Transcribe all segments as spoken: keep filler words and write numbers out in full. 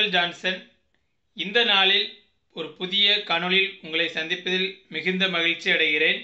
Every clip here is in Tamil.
Michael Johnson. இந்த நாளில் ஒரு புதிய காணொளியில் உங்களை சந்திப்பதில் மிகுந்த மகிழ்ச்சி அடைகிறேன்.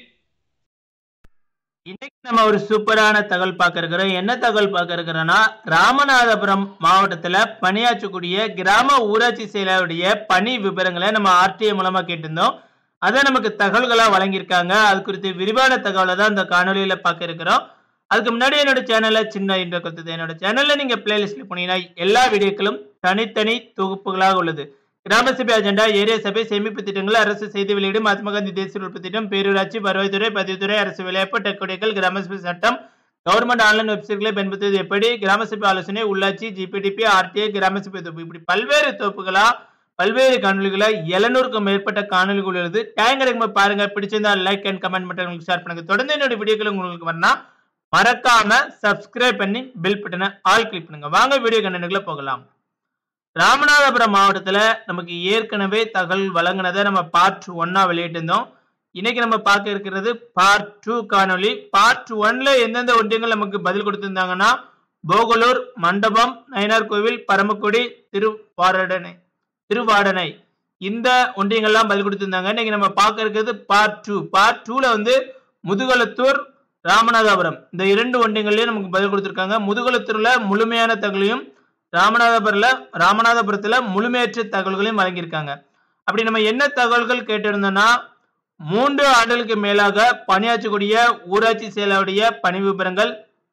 இன்னைக்கு நம்ம ஒரு சூப்பரான தகவல் பார்க்க இருக்கிறோம். என்ன தகவல் பார்க்க இருக்கிறோம்னா, ராமநாதபுரம் மாவட்டத்தில் பணியாற்றக்கூடிய கிராம ஊராட்சி செயலாளருடைய பணி விவரங்களை நம்ம ஆர்டிஐ மூலமா கேட்டிருந்தோம். அதை நமக்கு தகவல்களாக வழங்கியிருக்காங்க. அது குறித்து விரிவான தகவலை தான் இந்த காணொலியில பார்க்க இருக்கிறோம். அதுக்கு முன்னாடி என்னோட சேனல்ல சின்ன இன்ட்ரோ கொடுத்தது. என்னோட சேனல்ல நீங்க பிளேலிஸ்ட்ல போனீங்கன்னா எல்லா வீடியோக்களும் தனித்தனி தொகுப்புகளாக உள்ளது. கிராம சபை அஜெண்டா, ஏரியா சபை, சேமிப்பு திட்டங்கள், அரசு செய்தி வெளியீடு, மகாத்மா காந்தி தேசிய உற்பத்தி திட்டம், பேரூராட்சி, வருவாய்த்துறை, பதிவுத்துறை, அரசு விளையாட்டு, டெக்கோடிகள், கிராம சபை சட்டம், கவர்மெண்ட் ஆன்லைன் வெப்சைட்களை பயன்படுத்துவது எப்படி, கிராம சபை ஆலோசனை, உள்ளாட்சி, ஜிபிடிபி, ஆர்டிஐ, கிராம சபை தொகுப்பு, இப்படி பல்வேறு தொகுப்புகளா பல்வேறு காணொலிகளை எழுநூறுக்கும் மேற்பட்ட காணொலிகள் உள்ளது. டைம் கிடைக்கும் பாருங்க. பிடிச்சிருந்தா லைக் அண்ட் கமெண்ட் மட்டும் உங்களுக்கு ஷேர் பண்ணுங்க. தொடர்ந்து என்னோட வீடியோக்கள் உங்களுக்கு வரணும் மறக்காம சப்ஸ்கிரைப் பண்ணி பெல் பட்டனை ஆல் கிளிக் பண்ணுங்க. வாங்க வீடியோ கண்டென்ட்குள்ள போகலாம். ராமநாதபுரம் மாவட்டத்துல நமக்கு ஏற்கனவே தகவல் வழங்கினதை நம்ம பார்ட் ஒன்னா வெளியிட்டு இருந்தோம். இன்னைக்கு நம்ம பார்க்க இருக்கிறது பார்ட் டூ காணொலி. பார்ட் ஒன்ல எந்தெந்த ஒன்றியங்கள் நமக்கு பதில் கொடுத்திருந்தாங்கன்னா, போகலூர், மண்டபம், நயினார் கோவில், பரமக்குடி, திருவாரடனை திருவாடனை இந்த ஒன்றியங்கள்லாம் பதில் கொடுத்திருந்தாங்க. இன்னைக்கு நம்ம பார்க்க இருக்கிறது பார்ட் டூ. பார்ட் டூல வந்து முதுகுளத்தூர், ராமநாதபுரம் இந்த இரண்டு ஒன்றியங்கள்லயும் நமக்கு பதில் கொடுத்திருக்காங்க. முதுகுளத்தூர்ல முழுமையான தகவலையும், ராமநாதபுரத்துல ராமநாதபுரத்துல முழுமையற்ற தகவல்களையும் வழங்கியிருக்காங்க. அப்படி நம்ம என்ன தகவல்கள் கேட்டிருந்தோம்னா, மூன்று ஆண்டுகளுக்கு மேலாக பணியாற்றக்கூடிய ஊராட்சி செயலாளருடைய பணி விவரங்கள்,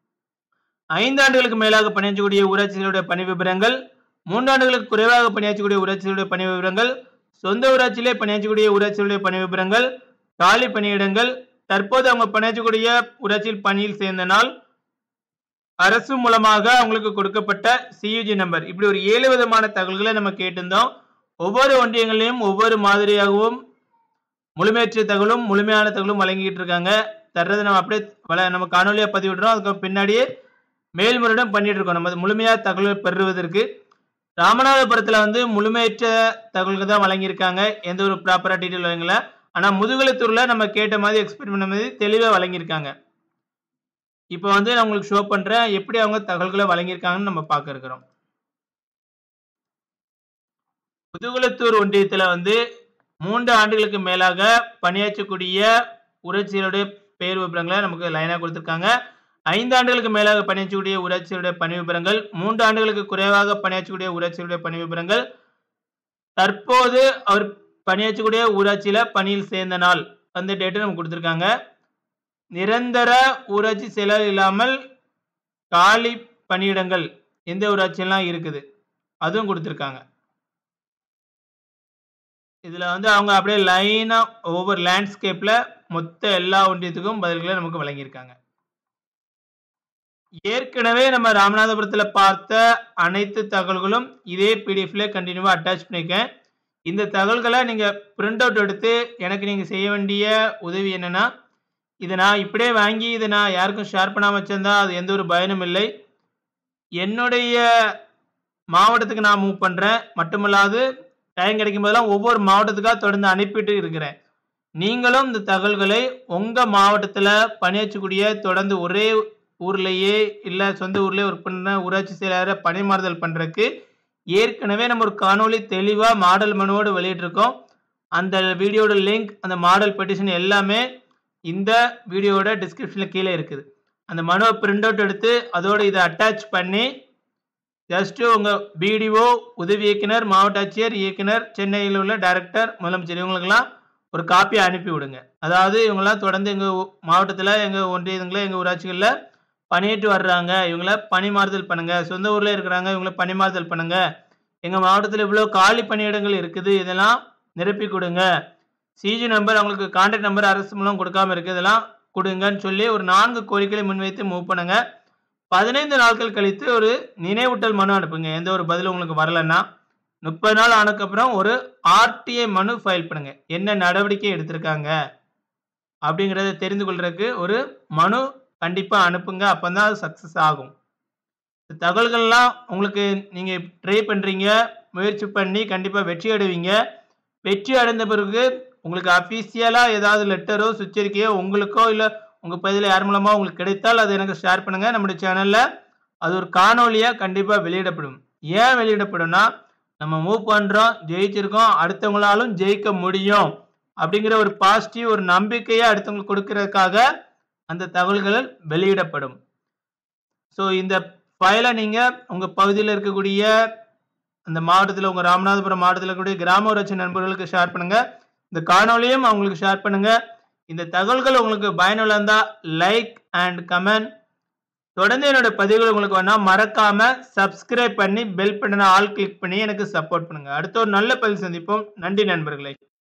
ஐந்து ஆண்டுகளுக்கு மேலாக பணியாற்றக்கூடிய ஊராட்சி செயலாளருடைய பணி விவரங்கள், மூன்றாண்டுகளுக்கு குறைவாக பணியாற்றக்கூடிய ஊராட்சி செயலாளருடைய பணி விவரங்கள், சொந்த ஊராட்சியிலே பணியாற்றக்கூடிய ஊராட்சி செயலாளருடைய பணி விவரங்கள், காலி பணியிடங்கள், தற்போது அவங்க பணியாற்றக்கூடிய ஊராட்சியில் பணியில் சேர்ந்த நாள், அரசு மூலமாக அவங்களுக்கு கொடுக்கப்பட்ட சியூஜி நம்பர், இப்படி ஒரு ஏழு விதமான தகவல்களை நம்ம கேட்டிருந்தோம். ஒவ்வொரு ஒன்றியங்களையும் ஒவ்வொரு மாதிரியாகவும் முழுமையற்ற தகவலும் முழுமையான தகவலும் வழங்கிட்டு இருக்காங்க. தர்றது நம்ம அப்படியே நம்ம காணொலியா பதிவிடுறோம். அதுக்கு பின்னாடியே மேல்முறையிடம் பண்ணிட்டு இருக்கோம் நம்ம முழுமையா தகவல் பெறுவதற்கு. ராமநாதபுரத்துல வந்து முழுமையற்ற தகவல்கள் தான் வழங்கியிருக்காங்க. எந்த ஒரு ப்ராப்பரா டீட்டெயில் வழங்கல. ஆனா முதுகுளத்தூர்ல நம்ம கேட்ட மாதிரி எக்ஸ்பெக்ட் பண்ண மாதிரி தெளிவா வழங்கியிருக்காங்க. இப்போ வந்து நான் உங்களுக்கு ஷோ பண்றேன் எப்படி அவங்க தகவல்களை வழங்கியிருக்காங்கன்னு நம்ம பார்க்க இருக்கிறோம். முதுகுளத்தூர் ஒன்றியத்துல வந்து மூன்று ஆண்டுகளுக்கு மேலாக பணியாற்றக்கூடிய ஊராட்சிகளுடைய பெயர் விவரங்களை நமக்கு லைனா கொடுத்திருக்காங்க. ஐந்து ஆண்டுகளுக்கு மேலாக பணியாற்றக்கூடிய ஊராட்சிகளுடைய பணி விவரங்கள், மூன்று ஆண்டுகளுக்கு குறைவாக பணியாற்றக்கூடிய ஊராட்சிகளுடைய பணி விவரங்கள், தற்போது அவர் பணியாற்றக்கூடிய ஊராட்சியில பணியில் சேர்ந்த நாள் அந்த டேட்டு நமக்கு கொடுத்திருக்காங்க. நிரந்தர ஊராட்சி செயலர் இல்லாமல் காலி பணியிடங்கள் எந்த ஊராட்சியெல்லாம் இருக்குது அதுவும் கொடுத்திருக்காங்க. இதுல வந்து அவங்க அப்படியே லைனா ஒவ்வொரு லேண்ட்ஸ்கேப்ல மொத்த எல்லா ஒன்றியத்துக்கும் பதில்களை நமக்கு வழங்கியிருக்காங்க. ஏற்கனவே நம்ம ராமநாதபுரத்துல பார்த்த அனைத்து தகவல்களும் இதே பிடிஎஃப்ல கண்டினியூவா அட்டாச் பண்ணிருக்கேன். இந்த தகவல்களை நீங்க பிரிண்ட் அவுட் எடுத்து எனக்கு நீங்க செய்ய வேண்டிய உதவி என்னன்னா, இதை நான் இப்படியே வாங்கி இதை நான் யாருக்கும் ஷேர் பண்ணாம வச்சிருந்தா அது எந்த ஒரு பயனும் இல்லை. என்னுடைய மாவட்டத்துக்கு நான் மூவ் பண்றேன். மட்டுமல்லாது டைம் கிடைக்கும் போதெல்லாம் ஒவ்வொரு மாவட்டத்துக்காக தொடர்ந்து அனுப்பிட்டு இருக்கிறேன். நீங்களும் இந்த தகவல்களை உங்க மாவட்டத்துல பணியாற்றக்கூடிய தொடர்ந்து ஒரே ஊர்லேயே இல்லை சொந்த ஊர்லேயே ஒர்க் பண்ண ஊராட்சி செயலாளரை பணிமாறுதல் பண்ணுறதுக்கு ஏற்கனவே நம்ம ஒரு காணொலி தெளிவாக மாடல் மனுவோடு வெளியிட்டிருக்கோம். அந்த வீடியோட லிங்க், அந்த மாடல் பெட்டிஷன் எல்லாமே இந்த வீடியோட டிஸ்கிரிப்ஷனில் கீழே இருக்குது. அந்த மனுவை பிரிண்ட் அவுட் எடுத்து அதோடு இதை அட்டாச் பண்ணி ஜஸ்ட்டு உங்கள் பிடிஓ, உதவி இயக்குனர், மாவட்ட ஆட்சியர், இயக்குனர், சென்னையில் உள்ள டைரக்டர், முதலமைச்சர் இவங்களுக்கெல்லாம் ஒரு காப்பியை அனுப்பி விடுங்க. அதாவது இவங்கெல்லாம் தொடர்ந்து எங்கள் மாவட்டத்தில், எங்கள் ஒன்றியங்களில், எங்கள் ஊராட்சிகளில் பணியிட்டு வர்றாங்க, இவங்கள பணிமாறுதல் பண்ணுங்க. சொந்த ஊர்ல இருக்கிறாங்க, இவங்கள பணிமாறுதல் பண்ணுங்க. எங்க மாவட்டத்தில் இவ்வளவு காலி பணியிடங்கள் இருக்குது, இதெல்லாம் நிரப்பி கொடுங்க. சிஜி நம்பர், அவங்களுக்கு கான்டாக்ட் நம்பர் அரசு மூலம் கொடுக்காம இருக்கு, இதெல்லாம் கொடுங்கன்னு சொல்லி ஒரு நான்கு கோரிக்கைகளை முன்வைத்து மூவ் பண்ணுங்க. பதினைந்து நாட்கள் கழித்து ஒரு நினைவூட்டல் மனு அனுப்புங்க. எந்த ஒரு பதிலும் உங்களுக்கு வரலன்னா முப்பது நாள் ஆனதுக்கப்புறம் ஒரு ஆர்டிஐ மனு ஃபைல் பண்ணுங்க. என்ன நடவடிக்கை எடுத்திருக்காங்க அப்படிங்கிறத தெரிந்து கொள்றதுக்கு ஒரு மனு கண்டிப்பா அனுப்புங்க. அப்பதான் அது சக்சஸ் ஆகும். தகவல்கள்லாம் உங்களுக்கு நீங்க ட்ரை பண்றீங்க, முயற்சி பண்ணி கண்டிப்பா வெற்றி அடைவீங்க. வெற்றி அடைந்த பிறகு உங்களுக்கு அஃபீஷியலா ஏதாவது லெட்டரோ சுற்றறிக்கையோ உங்களுக்கோ இல்லை உங்க பகுதியில் யார் மூலமா உங்களுக்கு கிடைத்தால் அதை எனக்கு ஷேர் பண்ணுங்க. நம்முடைய சேனல்ல அது ஒரு காணொலியா கண்டிப்பா வெளியிடப்படும். ஏன் வெளியிடப்படும்னா, நம்ம மூவ் பண்றோம், ஜெயிச்சிருக்கோம், அடுத்தவங்களாலும் ஜெயிக்க முடியும் அப்படிங்கிற ஒரு பாசிட்டிவ் ஒரு நம்பிக்கையை அடுத்தவங்களுக்கு கொடுக்கறதுக்காக அந்த தகவல்கள் வெளியிடப்படும். ஸோ இந்த ஃபைலை நீங்க உங்க பகுதியில் இருக்கக்கூடிய அந்த மாவட்டத்தில் உங்க ராமநாதபுரம் மாவட்டத்தில் இருக்கக்கூடிய கிராம ஊராட்சி நண்பர்களுக்கு ஷேர் பண்ணுங்க. இந்த காணொலியும் அவங்களுக்கு ஷேர் பண்ணுங்க. இந்த தகவல்கள் உங்களுக்கு பயனுள்ள இருந்தா லைக் அண்ட் கமெண்ட். தொடர்ந்து என்னோட பதிவுகள் உங்களுக்கு வேணா மறக்காம சப்ஸ்கிரைப் பண்ணி பெல் பட்டனை ஆல் கிளிக் பண்ணி எனக்கு சப்போர்ட் பண்ணுங்க. அடுத்த ஒரு நல்ல பதிவு சந்திப்போம். நன்றி நண்பர்களே.